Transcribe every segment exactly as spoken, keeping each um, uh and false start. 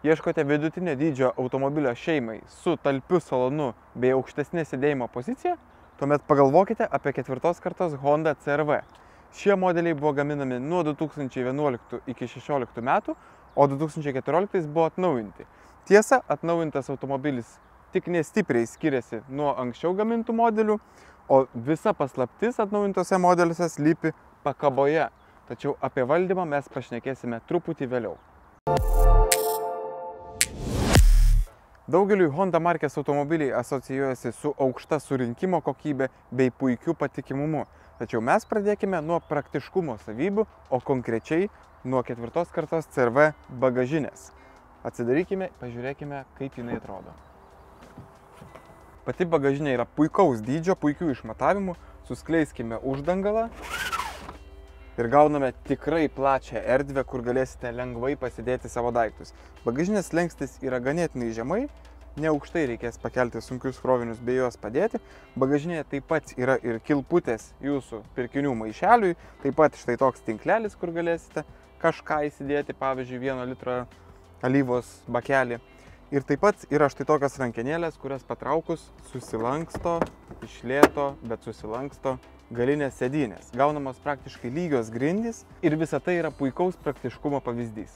Ieškote vidutinio dydžio automobilio šeimai su talpiu salonu bei aukštesnė sėdėjimo pozicija? Tuomet pagalvokite apie ketvirtos kartos Honda C R V. Šie modeliai buvo gaminami nuo du tūkstančiai vienuoliktų iki šešioliktų metų, o du tūkstančiai keturioliktais buvo atnaujinti. Tiesa, atnaujintas automobilis tik nestipriai skiriasi nuo anksčiau gamintų modelių, o visa paslaptis atnaujintose modeliuose slypi pakaboje. Tačiau apie valdymą mes pašnekėsime truputį vėliau. Daugeliui Honda markės automobiliai asocijuojasi su aukšta surinkimo kokybė bei puikiu patikimumu. Tačiau mes pradėkime nuo praktiškumo savybių, o konkrečiai nuo ketvirtos kartos C R V bagažinės. Atsidarykime, pažiūrėkime, kaip jinai atrodo. Pati bagažinė yra puikaus dydžio, puikių išmatavimų. Suskleiskime uždangalą ir gauname tikrai plačią erdvę, kur galėsite lengvai pasidėti savo daiktus. Bagažinės slenkstis yra ganėtinai žemai, neaukštai reikės pakelti sunkius krovinius bei juos padėti. Bagažinėje taip pat yra ir kilputės jūsų pirkinių maišeliui, taip pat štai toks tinklelis, kur galėsite kažką įsidėti, pavyzdžiui, vieno litro alyvos bakelį. Ir taip pat yra štai tokios rankenėlės, kurias patraukus susilanksto, iš lėto, bet susilanksto galinės sėdynės. Gaunamos praktiškai lygios grindys ir visa tai yra puikaus praktiškumo pavyzdys.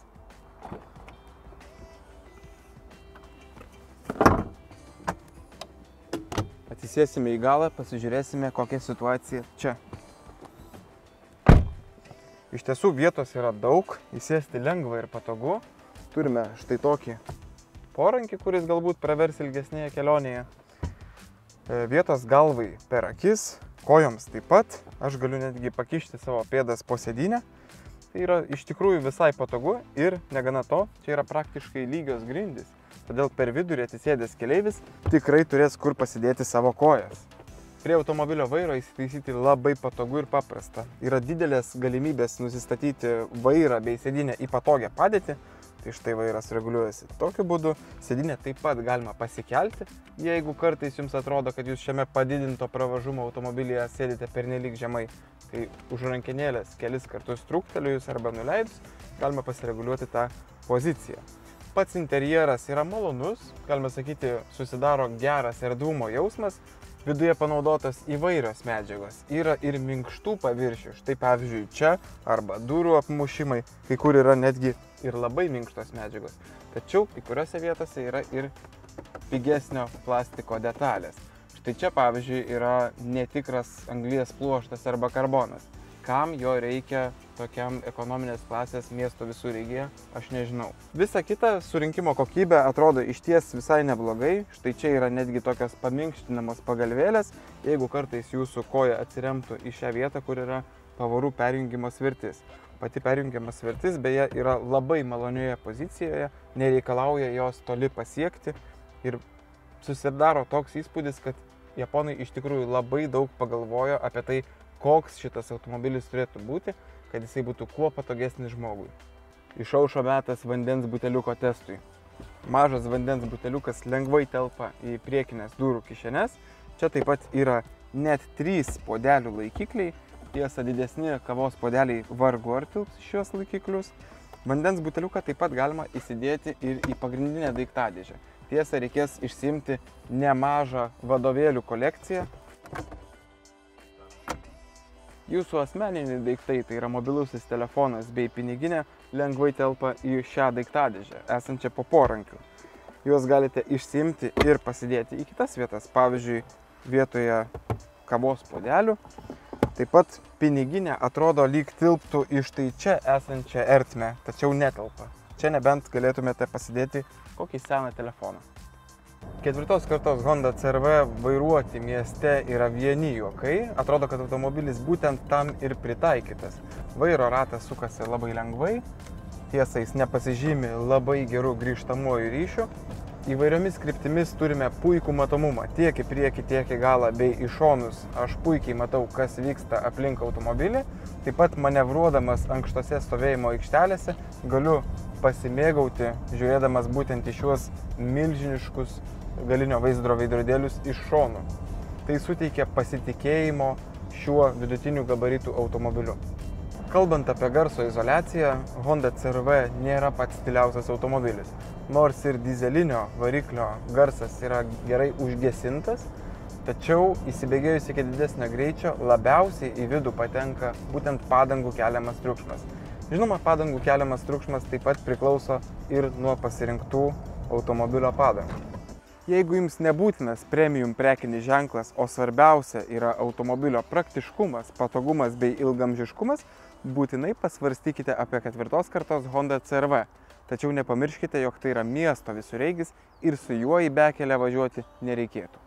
Atsisėsime į galą, pasižiūrėsime, kokia situacija čia. Iš tiesų vietos yra daug, įsėsti lengva ir patogu. Turime štai tokį porankį, kuris galbūt pravers ilgesnėje kelionėje. Vietos galvai per akis, kojoms taip pat. Aš galiu netgi pakišti savo pėdas po sėdynę. Tai yra iš tikrųjų visai patogu ir negana to, čia yra praktiškai lygios grindys. Todėl per vidurį atsisėdęs keleivis tikrai turės kur pasidėti savo kojas. Prie automobilio vairo įsitaisyti labai patogu ir paprasta. Yra didelės galimybės nusistatyti vairą bei sėdynę į patogią padėtį. Tai štai vairas reguliuojasi tokiu būdu. Sėdynę taip pat galima pasikelti, jeigu kartais jums atrodo, kad jūs šiame padidinto pravažumo automobilyje sėdite pernelyg žemai. Tai už rankenėlės kelis kartus trūktelėjus arba nuleidus galima pasireguliuoti tą poziciją. Pats interjeras yra malonus, galima sakyti, susidaro geras erdvumo jausmas. Viduje panaudotos įvairios medžiagos. Yra ir minkštų paviršių, štai pavyzdžiui čia, arba durų apmušimai, kai kur yra netgi ir labai minkštos medžiagos. Tačiau kai kuriuose vietose yra ir pigesnio plastiko detalės. Štai čia pavyzdžiui yra netikras anglies pluoštas arba karbonas. Kam jo reikia tokiam ekonominės klasės miesto visureigyje, aš nežinau. Visa kita surinkimo kokybė atrodo išties visai neblogai. Štai čia yra netgi tokios paminkštinamos pagalvėlės, jeigu kartais jūsų koja atsiremtų į šią vietą, kur yra pavarų perjungimo svirtis. Pati perjungiama svirtis beje yra labai malonioje pozicijoje, nereikalauja jos toli pasiekti ir susidaro toks įspūdis, kad japonai iš tikrųjų labai daug pagalvojo apie tai, koks šitas automobilis turėtų būti, kad jisai būtų kuo patogesnis žmogui. Išaušo metas vandens buteliuko testui. Mažas vandens buteliukas lengvai telpa į priekinės durų kišenes. Čia taip pat yra net trys puodelių laikikliai. Tiesa, didesni kavos puodeliai vargu ar tilps šios laikiklius. Vandens buteliuką taip pat galima įsidėti ir į pagrindinę daiktadėžę. Tiesa, reikės išsiimti nemažą vadovėlių kolekciją. Jūsų asmeniniai daiktai, tai yra mobilusis telefonas bei piniginė, lengvai telpa į šią daiktadėžę, esančią po porankiu. Juos galite išsiimti ir pasidėti į kitas vietas, pavyzdžiui, vietoje kavos puodelių. Taip pat piniginė atrodo lyg tilptų į štai čia esančią ertmę, tačiau netelpa. Čia nebent galėtumėte pasidėti kokį seną telefoną. Ketvirtos kartos Honda C R V vairuoti mieste yra vieni juokai. Atrodo, kad automobilis būtent tam ir pritaikytas. Vairo ratas sukasi labai lengvai. Tiesa, jis nepasižymi labai gerų grįžtamuoju ryšiu. Įvairiomis kryptimis turime puikų matomumą tiek į priekį, tiek į galą bei į šonus. Aš puikiai matau, kas vyksta aplink automobilį. Taip pat manevruodamas ankštose stovėjimo aikštelėse galiu pasimėgauti, žiūrėdamas būtent į šiuos milžiniškus galinio vaizdro veidrodėlius iš šonų. Tai suteikia pasitikėjimo šiuo vidutinių gabaritų automobiliu. Kalbant apie garso izoliaciją, Honda C R V nėra pats stiliausias automobilis. nors ir dizelinio variklio garsas yra gerai užgesintas, tačiau įsibėgėjus iki didesnio greičio labiausiai į vidų patenka būtent padangų keliamas triukšmas. Žinoma, padangų keliamas triukšmas taip pat priklauso ir nuo pasirinktų automobilio padangų. Jeigu jums nebūtinas premium prekinis ženklas, o svarbiausia yra automobilio praktiškumas, patogumas bei ilgamžiškumas, būtinai pasvarstykite apie ketvirtos kartos Honda C R V. Tačiau nepamirškite, jog tai yra miesto visureigis ir su juo į bekelę važiuoti nereikėtų.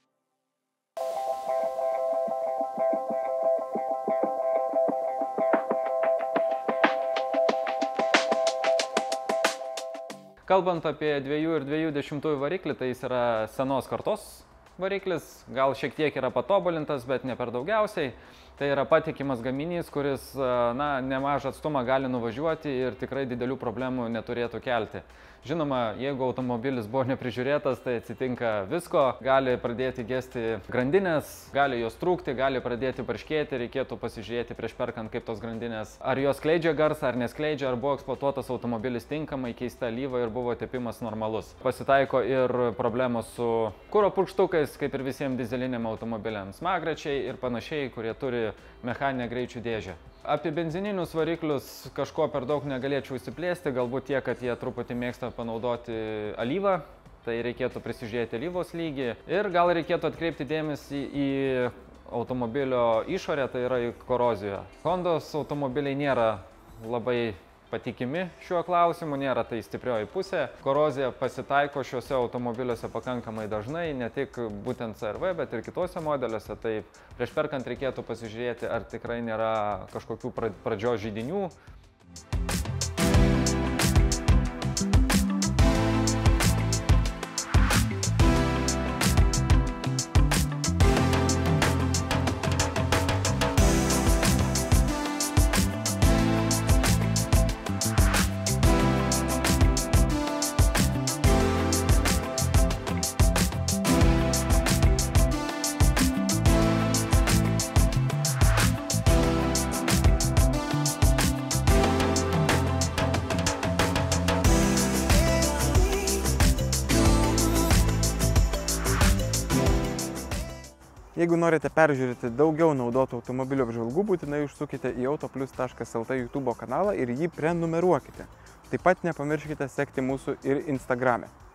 Kalbant apie dviejų ir dviejų dešimtųjų variklį, tai jis yra senos kartos variklis, gal šiek tiek yra patobulintas, bet ne per daugiausiai. Tai yra patikimas gaminys, kuris na, nemažą atstumą gali nuvažiuoti ir tikrai didelių problemų neturėtų kelti. Žinoma, jeigu automobilis buvo neprižiūrėtas, tai atsitinka visko, gali pradėti gesti grandinės, gali jos trūkti, gali pradėti barškėti, reikėtų pasižiūrėti prieš perkant, kaip tos grandinės, ar jos skleidžia garsą, ar neskleidžia, ar buvo eksploatuotas automobilis tinkamai, keista alyva ir buvo tepimas normalus. Pasitaiko ir problemos su kuro purkštukais, kaip ir visiems dizeliniam automobiliams, smagračiai ir panašiai, kurie turi mechaninę greičių dėžę. Apie benzininius variklius kažko per daug negalėčiau įsiplėsti, galbūt tie, kad jie truputį mėgsta panaudoti alyvą, tai reikėtų prisižiūrėti alyvos lygį ir gal reikėtų atkreipti dėmesį į automobilio išorę, tai yra į koroziją. Hondos automobiliai nėra labai patikimi šiuo klausimu, nėra tai stiprioji pusė. Korozija pasitaiko šiuose automobiliuose pakankamai dažnai, ne tik būtent C R V, bet ir kitose modeliuose. Tai prieš perkant reikėtų pasižiūrėti, ar tikrai nėra kažkokių pradžios židinių. Jeigu norite peržiūrėti daugiau naudotų automobilio apžvalgų, būtinai užsukite į autoplius taškas lt YouTube kanalą ir jį prenumeruokite. Taip pat nepamirškite sekti mūsų ir Instagrame.